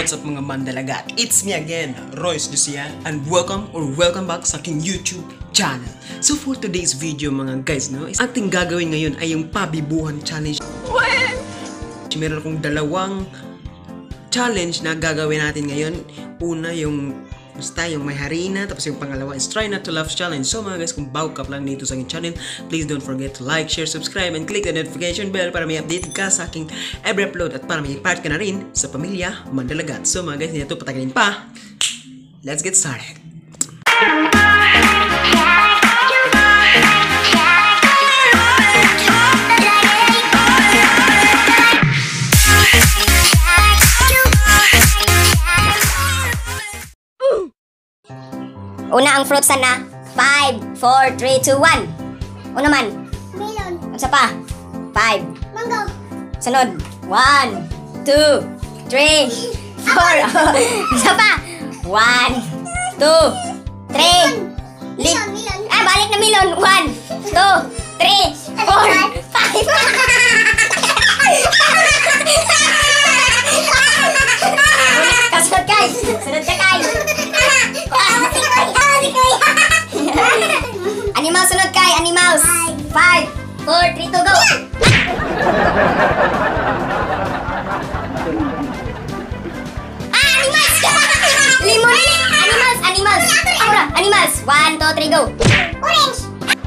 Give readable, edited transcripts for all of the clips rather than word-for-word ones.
What's up mga mandalagat? It's me again, Royce Lucia, and welcome back sa aking YouTube channel. So for today's video mga guys, no, ating gagawin ngayon ay yung pabibuhan challenge. Meron akong dalawang challenge na gagawin natin ngayon. Una yung may harina, tapos yung pangalawa is try not to laugh challenge. So mga guys, kung bago ka lang dito sa aking channel, please don't forget to like, share, subscribe, and click the notification bell para may update ka sa aking every upload at para may part ka na rin sa pamilya Mandalagat. So mga guys, hindi na ito patagalin pa. Let's get started. Una ang fruits na 5, 4, 3, 2, 1. Una man. Melon. Isa pa. 5. Mango. Sunod. 1, 2, 3, 4. Isa pa. 1, 2, 3. Melon. Balik na melon. 1, 2, 3, 4, 5. Kasunod kay. Sunod ka kay. Animal sunod kay. Animals. 5, 4, 3, 2, go. Animals. Limon. Animals. Animals. 1, 2, 3, go. Orange.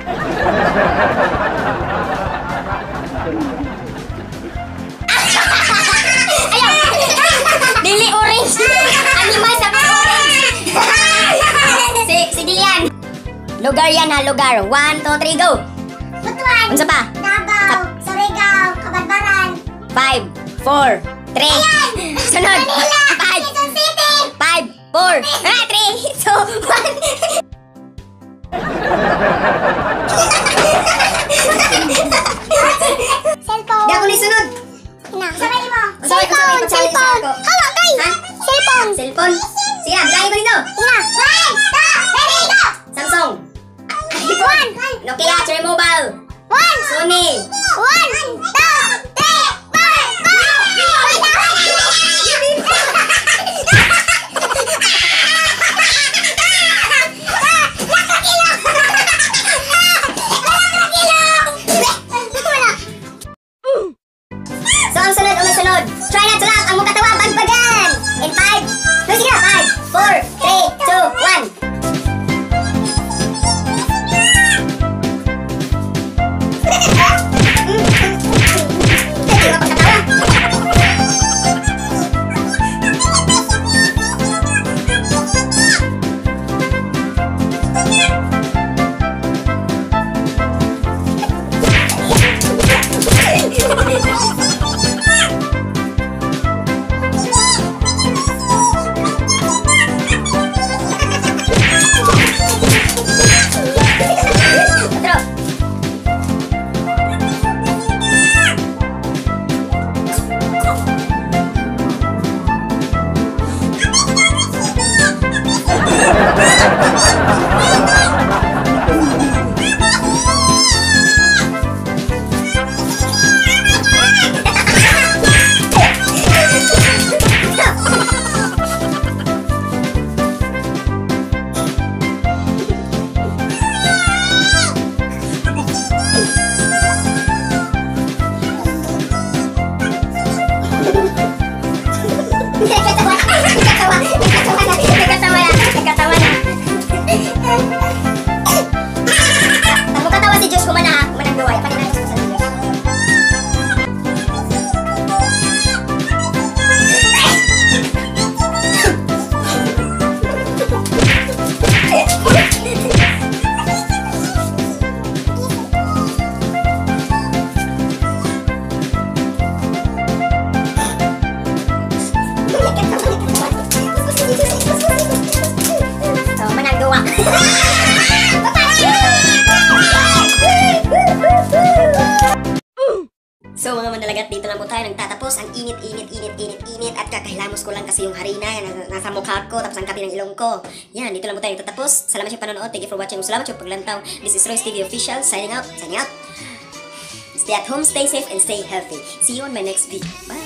Dili orange. Animals sa orange. Si Dilian. Lugar yan ha, lugar. 1, 2, 3, go. Butuan. Unsa pa? Davao. Surigao. Kabadbaran. 5, 4, 3. Sunod. Manila. 5, Quezon City. 5, 4, 3, 2, 1. Cellphone. Di ako ni sunod. Sabay mo. Cellphone. Hawa kay. Ha? Cellphone. Cellphone. Sige, bilangin ko dito. Ina. 1, 2, ready, go. Samsung. One. Nokia, Cherry Mobile. One. Sony. 1, 2, So, ang sunod, try not to laugh. Ang mong katawa, bagbagan. In 5. No, sige, 5, 4, 3, 2, 1. So mga mandalagat, dito lang po tayo nagtatapos. Ang init at kakahilamos ko lang kasi yung harina nasa mukha ko, tapos ang kapi ng ilong ko. Yan, dito lang po tayo nagtatapos. Salamat sa panonood. Thank you for watching. Salamat sa paglantaw. This is Royce TV Official, signing out. Stay at home, stay safe, and stay healthy. See you on my next video. Bye!